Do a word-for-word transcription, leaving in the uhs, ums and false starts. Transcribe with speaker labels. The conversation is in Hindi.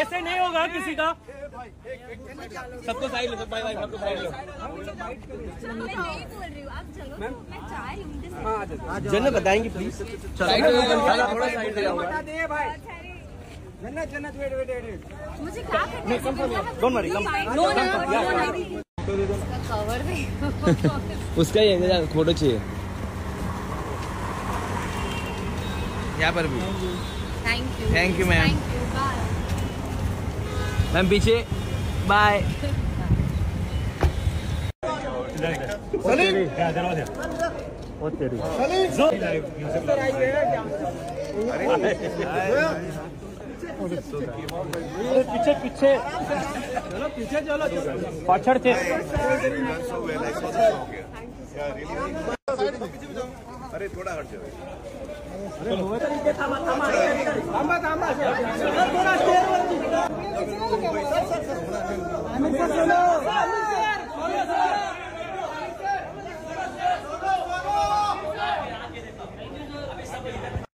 Speaker 1: ऐसे नहीं होगा किसी का।
Speaker 2: सबको साइड लो, सब भाई भाई सबको साइड लो। जन्नत बताएंगे प्लीज। थोड़ा साइड दे भाई। जन्नत जन्नत वेट वेट वेट।
Speaker 3: मुझे क्या करना है?
Speaker 2: Don't worry come.
Speaker 3: कवर दे।
Speaker 2: उसका ही फोटो चाहिए यहाँ पर भी।
Speaker 3: Thank you
Speaker 2: thank you ma'am.
Speaker 3: Thank you bye
Speaker 2: ma'am पीछे बाय।
Speaker 1: पीछे पीछे चलो पीछे चलो पाछड़ थे।
Speaker 4: अरे थोड़ा हट जाओ।
Speaker 1: थांबा थांबा